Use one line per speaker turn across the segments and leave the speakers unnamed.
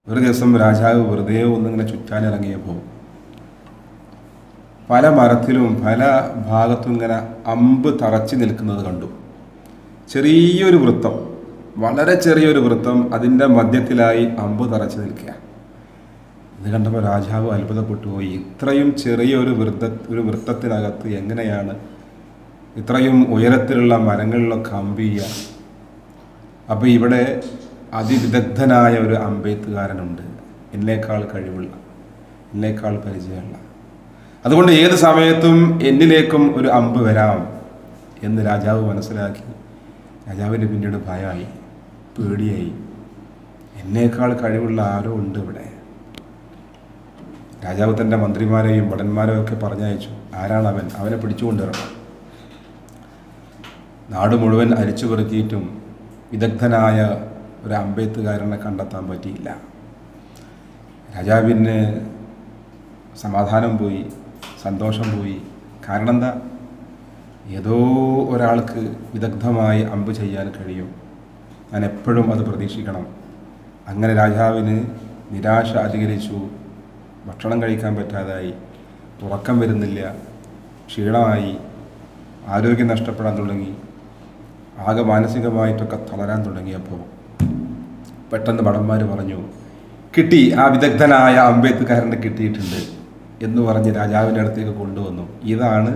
ഒരു ദിവസം രാജാവ് വെറുതെ ഒന്നിങ്ങനെ ചുറ്റാനിറങ്ങിയപ്പോൾ പല മരത്തിലും പല ഭാഗത്തും ഇങ്ങനെ അമ്പ് തറച്ചു നിൽക്കുന്നത് കണ്ടു. ചെറിയൊരു വൃത്തം, വളരെ ചെറിയൊരു വൃത്തം, അതിൻ്റെ മധ്യത്തിലായി അമ്പ് തറച്ചു നിൽക്കുക. ഇത് കണ്ടപ്പോൾ രാജാവ് അത്ഭുതപ്പെട്ടു പോയി. ഇത്രയും ചെറിയൊരു വൃത്തത്തിനകത്ത് എങ്ങനെയാണ് ഇത്രയും ഉയരത്തിലുള്ള മരങ്ങളിലൊക്കെ അമ്പ് ചെയ്യുക? അപ്പോൾ ഇവിടെ അതിവിദഗ്ധനായ ഒരു അമ്പെയ്ത്തുകാരനുണ്ട്, എന്നേക്കാൾ കഴിവുള്ള, എന്നേക്കാൾ പരിചയമുള്ള. അതുകൊണ്ട് ഏത് സമയത്തും എന്നിലേക്കും ഒരു അമ്പ് വരാം എന്ന് രാജാവ് മനസ്സിലാക്കി. രാജാവിന് പിന്നീട് ഭയമായി, പേടിയായി. എന്നേക്കാൾ കഴിവുള്ള ആരോ ഉണ്ട് ഇവിടെ. രാജാവ് തൻ്റെ മന്ത്രിമാരെയും ഭടന്മാരെയും ഒക്കെ പറഞ്ഞയച്ചു. ആരാണ് അവൻ? അവനെ പിടിച്ചുകൊണ്ടുവരണം. നാട് മുഴുവൻ അരിച്ചു പെറുക്കിയിട്ടും വിദഗ്ധനായ ഒരു അമ്പെയ്ത്തുകാരനെ കണ്ടെത്താൻ പറ്റിയില്ല. രാജാവിന് സമാധാനം പോയി, സന്തോഷം പോയി. കാരണം എന്താ? ഏതോ ഒരാൾക്ക് വിദഗ്ധമായി അമ്പ് ചെയ്യാൻ കഴിയും. ഞാൻ എപ്പോഴും അത് പ്രതീക്ഷിക്കണം. അങ്ങനെ രാജാവിന് നിരാശ അധികരിച്ചു. ഭക്ഷണം കഴിക്കാൻ പറ്റാതായി, ഉറക്കം വരുന്നില്ല, ക്ഷീണമായി, ആരോഗ്യം നഷ്ടപ്പെടാൻ തുടങ്ങി, ആകെ മാനസികമായിട്ടൊക്കെ തളരാൻ തുടങ്ങിയപ്പോൾ പെട്ടെന്ന് ഭടന്മാർ പറഞ്ഞു, കിട്ടി, ആ വിദഗ്ധനായ അമ്പെയ്ത്തുകാരനെ കിട്ടിയിട്ടുണ്ട് എന്ന് പറഞ്ഞ് രാജാവിൻ്റെ അടുത്തേക്ക് കൊണ്ടുവന്നു. ഇതാണ്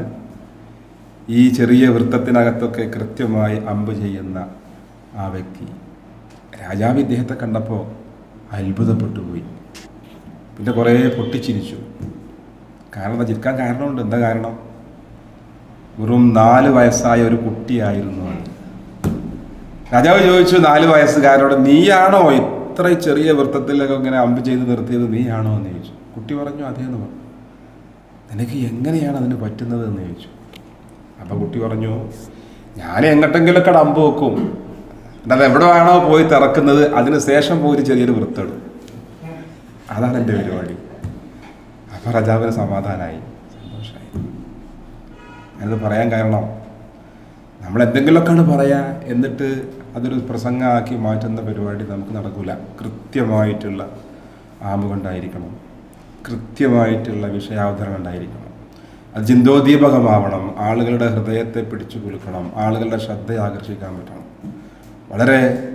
ഈ ചെറിയ വൃത്തത്തിനകത്തൊക്കെ കൃത്യമായി അമ്പ് ചെയ്യുന്ന ആ വ്യക്തി. രാജാവ് ഇദ്ദേഹത്തെ കണ്ടപ്പോൾ അത്ഭുതപ്പെട്ടു പോയി. പിന്നെ കുറേ പൊട്ടിച്ചിരിച്ചു. കാരണം ചിരിക്കാൻ കാരണമുണ്ട്. എന്താ കാരണം? വെറും 4 വയസ്സായ ഒരു കുട്ടിയായിരുന്നു അത്. രാജാവ് ചോദിച്ചു 4 വയസ്സുകാരോട്, നീയാണോ ഇത്ര ചെറിയ വൃത്തത്തിലൊക്കെ ഇങ്ങനെ അമ്പ് ചെയ്ത് നിർത്തിയത്? നീയാണോ എന്ന് ചോദിച്ചു. കുട്ടി പറഞ്ഞു, അതേ എന്ന് പറഞ്ഞു. നിനക്ക് എങ്ങനെയാണ് അതിന് പറ്റുന്നത് എന്ന് ചോദിച്ചു. അപ്പം കുട്ടി പറഞ്ഞു, ഞാൻ എങ്ങോട്ടെങ്കിലൊക്കെ അമ്പ് വെക്കും, അത് എവിടെ വേണോ പോയി തിറക്കുന്നത്, അതിന് ശേഷം പോയി ചെറിയൊരു വൃത്തിടും. അതാണ് എൻ്റെ പരിപാടി. അപ്പം രാജാവിന് സമാധാനമായി, സന്തോഷമായി. ഞാനത് പറയാൻ കാരണം, നമ്മൾ എന്തെങ്കിലുമൊക്കെയാണ് പറയുക, എന്നിട്ട് അതൊരു പ്രസംഗമാക്കി മാറ്റുന്ന പരിപാടി നമുക്ക് നടക്കില്ല. കൃത്യമായിട്ടുള്ള ആമ്പ് കൊണ്ടായിരിക്കണം, കൃത്യമായിട്ടുള്ള വിഷയാവതരണം ഉണ്ടായിരിക്കണം. അത് ചിന്തോദ്ദീപകമാവണം, ആളുകളുടെ ഹൃദയത്തെ പിടിച്ചു കുലുക്കണം, ആളുകളുടെ ശ്രദ്ധ ആകർഷിക്കാൻ പറ്റണം. വളരെ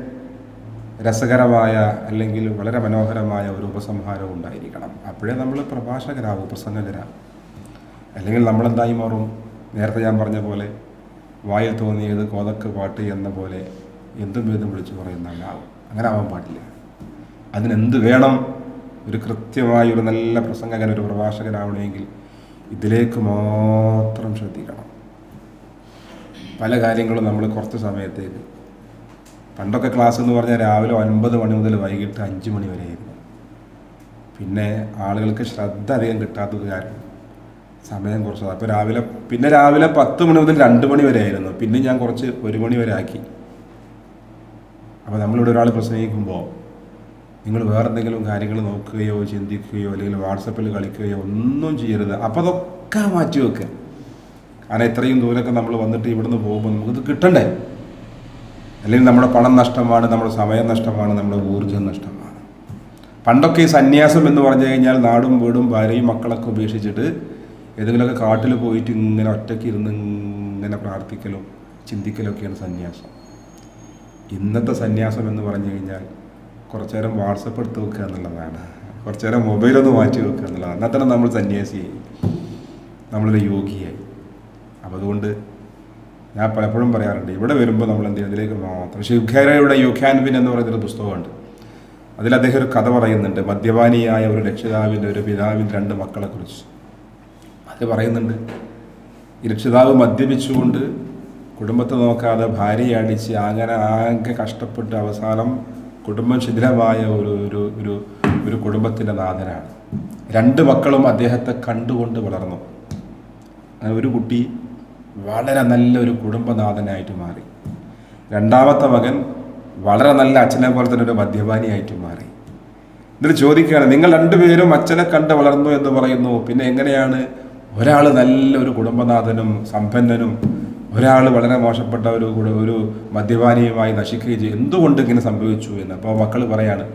രസകരമായ അല്ലെങ്കിൽ വളരെ മനോഹരമായ ഒരു ഉപസംഹാരം ഉണ്ടായിരിക്കണം. അപ്പോഴേ നമ്മൾ പ്രഭാഷകരാകും, പ്രസംഗകരാകും. അല്ലെങ്കിൽ നമ്മളെന്തായി മാറും? നേരത്തെ ഞാൻ പറഞ്ഞ പോലെ വായിൽ തോന്നിയത് കോതക്ക് പാട്ട് എന്ന പോലെ എന്തും വേദം വിളിച്ചു പറയുന്ന ആളാവും. അങ്ങനെ ആവാൻ പാടില്ല. അതിനെന്ത് വേണം? ഒരു കൃത്യമായ ഒരു നല്ല പ്രസംഗകൻ, ഒരു പ്രഭാഷകനാവണമെങ്കിൽ ഇതിലേക്ക് മാത്രം ശ്രദ്ധിക്കണം. പല കാര്യങ്ങളും നമ്മൾ കുറച്ച് സമയത്തേക്ക്, പണ്ടൊക്കെ ക്ലാസ് എന്ന് പറഞ്ഞാൽ രാവിലെ 9 മണി മുതൽ വൈകിട്ട് 5 മണി വരെയായിരുന്നു. പിന്നെ ആളുകൾക്ക് ശ്രദ്ധ അധികം കിട്ടാത്തത് കാരണം സമയം കുറച്ചത്. അപ്പോൾ രാവിലെ 10 മണി മുതൽ 2 മണി വരെ ആയിരുന്നു. പിന്നെ ഞാൻ കുറച്ച് 1 മണി വരെ ആക്കി. അപ്പോൾ നമ്മളിവിടെ ഒരാൾ പ്രസംഗിക്കുമ്പോൾ നിങ്ങൾ വേറെ എന്തെങ്കിലും കാര്യങ്ങൾ നോക്കുകയോ ചിന്തിക്കുകയോ അല്ലെങ്കിൽ വാട്സപ്പിൽ കളിക്കുകയോ ഒന്നും ചെയ്യരുത്. അപ്പോൾ അതൊക്കെ മാറ്റി വെക്കുക. കാരണം ഇത്രയും ദൂരമൊക്കെ നമ്മൾ വന്നിട്ട് ഇവിടുന്ന് പോകുമ്പോൾ നമുക്കിത് കിട്ടണ്ടേ? അല്ലെങ്കിൽ നമ്മുടെ പണം നഷ്ടമാണ്, നമ്മുടെ സമയം നഷ്ടമാണ്, നമ്മുടെ ഊർജ്ജം നഷ്ടമാണ്. പണ്ടൊക്കെ ഈ സന്യാസം എന്ന് പറഞ്ഞു കഴിഞ്ഞാൽ നാടും വീടും ഭാര്യയും മക്കളൊക്കെ ഉപേക്ഷിച്ചിട്ട് ഏതെങ്കിലുമൊക്കെ കാട്ടിൽ പോയിട്ട് ഇങ്ങനെ ഒറ്റയ്ക്ക് ഇരുന്ന് ഇങ്ങനെ പ്രാർത്ഥിക്കലും ചിന്തിക്കലൊക്കെയാണ് സന്യാസം. ഇന്നത്തെ സന്യാസം എന്ന് പറഞ്ഞു കഴിഞ്ഞാൽ കുറച്ചു നേരം വാട്സപ്പ് എടുത്ത് വെക്കുക എന്നുള്ളതാണ്, കുറച്ചു നേരം മൊബൈലൊന്ന് മാറ്റി വെക്കുക എന്നുള്ളതാണ്. എന്നാൽ തന്നെ നമ്മൾ സന്യാസിയായി, നമ്മളൊരു യോഗിയായി. അപ്പോൾ അതുകൊണ്ട് ഞാൻ പലപ്പോഴും പറയാറുണ്ട്, ഇവിടെ വരുമ്പോൾ നമ്മൾ എന്ത് ചെയ്യും? അതിലേക്ക് മാത്രം. ശിവഖേരയുടെ യു ക്യാൻ വിൻ എന്ന് പറയുന്നൊരു പുസ്തകമുണ്ട്. അതിൽ അദ്ദേഹം ഒരു കഥ പറയുന്നുണ്ട്, മദ്യപാനിയായ ഒരു രക്ഷിതാവിൻ്റെ, ഒരു പിതാവിൻ്റെ 2 മക്കളെക്കുറിച്ച്. അത് പറയുന്നുണ്ട്, ഈ രക്ഷിതാവ് മദ്യപിച്ചുകൊണ്ട് കുടുംബത്തെ നോക്കാതെ ഭാര്യയെ അടിച്ച് അങ്ങനെ ആകെ കഷ്ടപ്പെട്ട് അവസാനം കുടുംബം ശിഥിലമായ ഒരു കുടുംബത്തിൻ്റെ നാഥനാണ്. 2 മക്കളും അദ്ദേഹത്തെ കണ്ടുകൊണ്ട് വളർന്നു. അങ്ങനെ ഒരു കുട്ടി വളരെ നല്ലൊരു കുടുംബനാഥനായിട്ട് മാറി. 2ാമത്തെ മകൻ വളരെ നല്ല അച്ഛനെ പോലെ തന്നെ ഒരു മദ്യപാനിയായിട്ട് മാറി. എന്നിട്ട് ചോദിക്കുകയാണ്, നിങ്ങൾ 2 പേരും അച്ഛനെ കണ്ട് വളർന്നു എന്ന് പറയുന്നു, പിന്നെ എങ്ങനെയാണ് ഒരാൾ നല്ലൊരു കുടുംബനാഥനും സമ്പന്നനും ഒരാൾ വളരെ മോശപ്പെട്ട ഒരു മദ്യപാനിയുമായി നശിക്കുകയും ചെയ്യും? എന്തുകൊണ്ട് ഇങ്ങനെ സംഭവിച്ചു എന്ന്. അപ്പോൾ മക്കൾ പറയാണ്,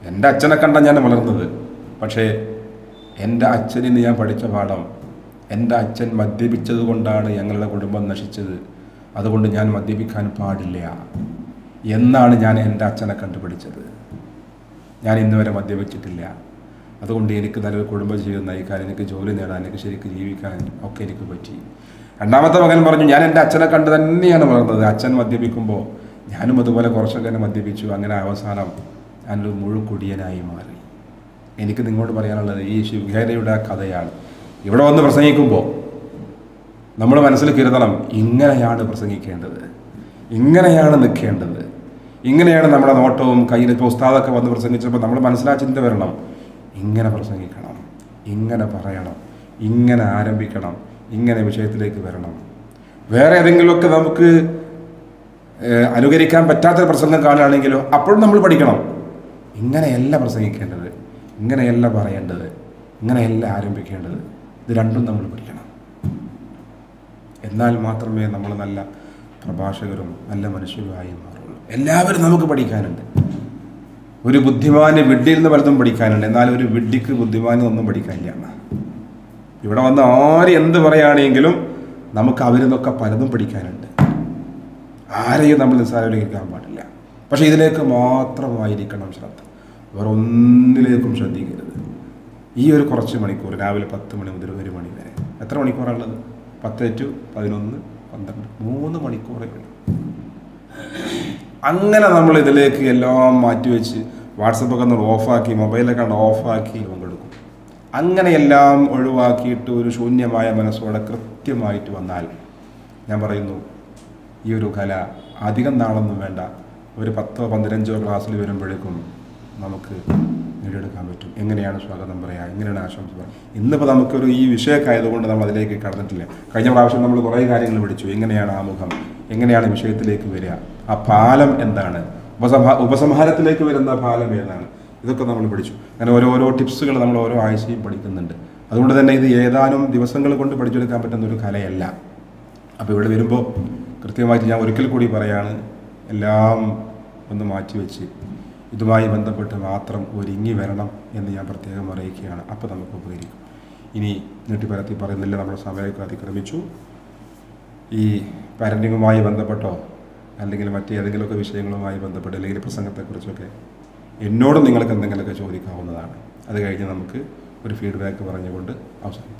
എൻ്റെ അച്ഛനെ കണ്ടാണ് ഞാൻ വളർന്നത്. പക്ഷേ എൻ്റെ അച്ഛനിൽ നിന്ന് ഞാൻ പഠിച്ച പാഠം, എൻ്റെ അച്ഛൻ മദ്യപിച്ചത് കൊണ്ടാണ് ഞങ്ങളുടെ കുടുംബം നശിച്ചത്, അതുകൊണ്ട് ഞാൻ മദ്യപിക്കാൻ പാടില്ല എന്നാണ് ഞാൻ എൻ്റെ അച്ഛനെ കണ്ടുപിടിച്ചത്. ഞാൻ ഇന്ന് വരെ മദ്യപിച്ചിട്ടില്ല. അതുകൊണ്ട് എനിക്ക് നല്ലൊരു കുടുംബജീവിതം നയിക്കാൻ, എനിക്ക് ജോലി നേടാൻ, എനിക്ക് ശരിക്കും ജീവിക്കാൻ ഒക്കെ എനിക്ക് പറ്റി. രണ്ടാമത്തെ മകൻ പറഞ്ഞു, ഞാൻ എൻ്റെ അച്ഛനെ കണ്ട് തന്നെയാണ് വളർന്നത്. അച്ഛൻ മദ്യപിക്കുമ്പോൾ ഞാനും അതുപോലെ കുറച്ചൊക്കെ തന്നെ മദ്യപിച്ചു. അങ്ങനെ അവസാനം ഞാനൊരു മുഴുക്കുടിയനായി മാറി. എനിക്ക് നിങ്ങളോട് പറയാനുള്ളത് ഈ ശിവഖേരയുടെ കഥയാണ്. ഇവിടെ വന്ന് പ്രസംഗിക്കുമ്പോൾ നമ്മൾ മനസ്സിൽ കരുതണം, ഇങ്ങനെയാണ് പ്രസംഗിക്കേണ്ടത്, ഇങ്ങനെയാണ് നിൽക്കേണ്ടത്, ഇങ്ങനെയാണ് നമ്മുടെ നോട്ടവും കയ്യിൽ. ഇപ്പോൾ ഉസ്താദൊക്കെ വന്ന് പ്രസംഗിച്ചപ്പോൾ നമ്മൾ മനസ്സിലാ ചിന്ത വരണം, ഇങ്ങനെ പ്രസംഗിക്കണം, ഇങ്ങനെ പറയണം, ഇങ്ങനെ ആരംഭിക്കണം, ഇങ്ങനെ വിഷയത്തിലേക്ക് വരണം. വേറെ ഏതെങ്കിലുമൊക്കെ നമുക്ക് അനുകരിക്കാൻ പറ്റാത്തൊരു പ്രസംഗം കാണുകയാണെങ്കിലോ അപ്പോഴും നമ്മൾ പഠിക്കണം, ഇങ്ങനെയല്ല പ്രസംഗിക്കേണ്ടത്, ഇങ്ങനെയല്ല പറയേണ്ടത്, ഇങ്ങനെയല്ല ആരംഭിക്കേണ്ടത്. ഇത് രണ്ടും നമ്മൾ പഠിക്കണം. എന്നാൽ മാത്രമേ നമ്മൾ നല്ല പ്രഭാഷകരും നല്ല മനുഷ്യരുമായി മാറുള്ളൂ. എല്ലാവരും നമുക്ക് പഠിക്കാനുണ്ട്. ഒരു ബുദ്ധിമാന് വിഡ്ഢിയിൽ നിന്ന് പലതും പഠിക്കാനുണ്ട്, എന്നാൽ ഒരു വിഡ്ഢിക്ക് ബുദ്ധിമാന് ഒന്നും പഠിക്കാനില്ല. ഇവിടെ വന്ന് ആര് എന്ത് പറയുകയാണെങ്കിലും നമുക്ക് അവരിൽ നിന്നൊക്കെ പലതും പഠിക്കാനുണ്ട്. ആരെയും നമ്മൾ നിസ്സാരവൽക്കരിക്കാൻ പാടില്ല. പക്ഷേ ഇതിലേക്ക് മാത്രമായിരിക്കണം ശ്രദ്ധ, വേറെ ഒന്നിലേക്കും ശ്രദ്ധിക്കരുത്. ഈ ഒരു കുറച്ച് മണിക്കൂർ, രാവിലെ 10 മണി മുതൽ 1 മണി വരെ, എത്ര മണിക്കൂറാണുള്ളത്? 10 to 11, 12, 3 മണിക്കൂറേ ഉള്ളൂ. അങ്ങനെ നമ്മൾ ഇതിലേക്ക് എല്ലാം മാറ്റിവെച്ച് വാട്സപ്പൊക്കെ ഒന്ന് ഓഫാക്കി, മൊബൈലൊക്കെ ഓഫാക്കി പങ്കെടുക്കും. അങ്ങനെയെല്ലാം ഒഴിവാക്കിയിട്ട് ഒരു ശൂന്യമായ മനസ്സോടെ കൃത്യമായിട്ട് വന്നാൽ, ഞാൻ പറയുന്നു, ഈ ഒരു കല അധികം നാളൊന്നും വേണ്ട, ഒരു 10 or 15 ക്ലാസ്സിൽ വരുമ്പോഴേക്കും നമുക്ക് നേടിയെടുക്കാൻ പറ്റും. എങ്ങനെയാണ് സ്വാഗതം പറയുക, എങ്ങനെയാണ് ആശംസ പറയുക. ഇന്നിപ്പോൾ നമുക്കൊരു ഈ വിഷയമൊക്കെ ആയതുകൊണ്ട് നമ്മൾ അതിലേക്ക് കടന്നിട്ടില്ല. കഴിഞ്ഞ പ്രാവശ്യം നമ്മൾ കുറേ കാര്യങ്ങൾ പഠിച്ചു. എങ്ങനെയാണ് ആമുഖം, എങ്ങനെയാണ് വിഷയത്തിലേക്ക് വരിക, ആ പാലം എന്താണ്, ഉപസംഹാരത്തിലേക്ക് വരുന്ന പാലം ഏതാണ്, ഇതൊക്കെ നമ്മൾ പഠിച്ചു. അങ്ങനെ ഓരോരോ ടിപ്സുകൾ നമ്മൾ ഓരോ ആഴ്ചയും പഠിക്കുന്നുണ്ട്. അതുകൊണ്ട് തന്നെ ഇത് ഏതാനും ദിവസങ്ങൾ കൊണ്ട് പഠിച്ചെടുക്കാൻ പറ്റുന്ന ഒരു കലയല്ല. അപ്പോൾ ഇവിടെ വരുമ്പോൾ കൃത്യമായിട്ട് ഞാൻ ഒരിക്കൽ കൂടി പറയാണ്, എല്ലാം ഒന്ന് മാറ്റിവെച്ച് ഇതുമായി ബന്ധപ്പെട്ട് മാത്രം ഒരുങ്ങി വരണം എന്ന് ഞാൻ പ്രത്യേകം അറിയിക്കുകയാണ്. അപ്പോൾ നമുക്ക് ഉപകരിക്കും. ഇനി നീട്ടിപ്പരത്തി പറയുന്നില്ല, നമ്മുടെ സമയമൊക്കെ അതിക്രമിച്ചു. ഈ പാരൻറ്റിങ്ങുമായി ബന്ധപ്പെട്ടോ അല്ലെങ്കിൽ മറ്റേതെങ്കിലുമൊക്കെ വിഷയങ്ങളുമായി ബന്ധപ്പെട്ട് അല്ലെങ്കിൽ പ്രസംഗത്തെക്കുറിച്ചൊക്കെ എന്നോടും നിങ്ങൾക്ക് എന്തെങ്കിലുമൊക്കെ ചോദിക്കാവുന്നതാണ്. അത് കഴിഞ്ഞ് നമുക്ക് ഒരു ഫീഡ്ബാക്ക് പറഞ്ഞുകൊണ്ട് അവസാനിക്കും.